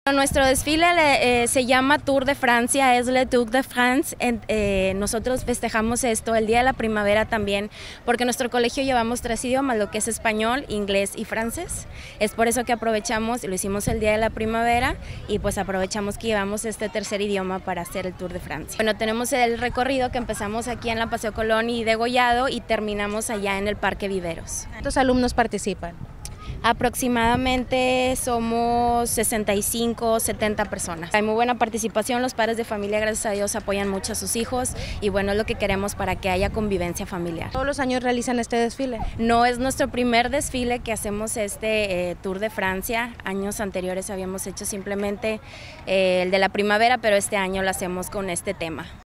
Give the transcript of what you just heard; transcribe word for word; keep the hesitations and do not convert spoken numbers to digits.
Nuestro desfile eh, se llama Tour de Francia, es Le Tour de France. Eh, nosotros festejamos esto el Día de la Primavera también, porque en nuestro colegio llevamos tres idiomas, lo que es español, inglés y francés. Es por eso que aprovechamos, lo hicimos el Día de la Primavera y pues aprovechamos que llevamos este tercer idioma para hacer el Tour de Francia. Bueno, tenemos el recorrido que empezamos aquí en la Paseo Colón y Degollado y terminamos allá en el Parque Viveros. ¿Cuántos alumnos participan? Aproximadamente somos sesenta y cinco, setenta personas. Hay muy buena participación, los padres de familia, gracias a Dios, apoyan mucho a sus hijos y bueno, es lo que queremos para que haya convivencia familiar. ¿Todos los años realizan este desfile? No es nuestro primer desfile que hacemos este eh, Tour de Francia. Años anteriores habíamos hecho simplemente eh, el de la primavera, pero este año lo hacemos con este tema.